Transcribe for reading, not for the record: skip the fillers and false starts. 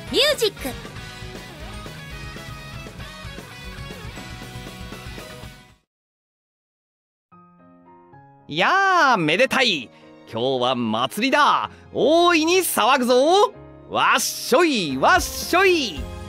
ミュージック。 いやー、めでたい。今日は祭りだ。大いに騒ぐぞ。わっしょいわっしょい。